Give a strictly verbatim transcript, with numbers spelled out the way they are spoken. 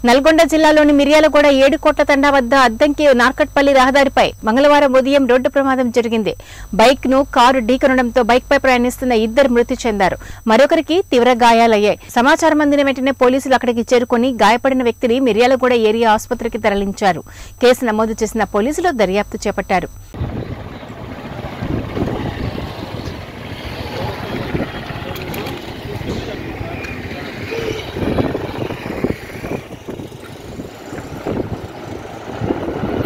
నల్గొండ జిల్లాలోని మిర్యాలగూడ ఏడుకోట్ల తండా వద్ద అద్దంకి నార్కట్పల్లి రహదారిపై మంగళవారం ఉదయం రోడ్డు ప్రమాదం జరిగింది. బైక్ ను కారు ఢీకొనడంతో బైక్ పై ప్రయాణిస్తున్న ఇద్దరు మృతి చెందారు. మరొకరికి తీవ్ర గాయాలయ్యాయి. సమాచారం అందిన వెంటనే పోలీసులు అక్కడికి చేరుకుని గాయపడిన వ్యక్తిని మిర్యాలగూడ ఏరియా ఆసుపత్రికి తరలించారు. కేసు నమోదు చేసిన పోలీసులు దర్యాప్తు చేపట్టారు.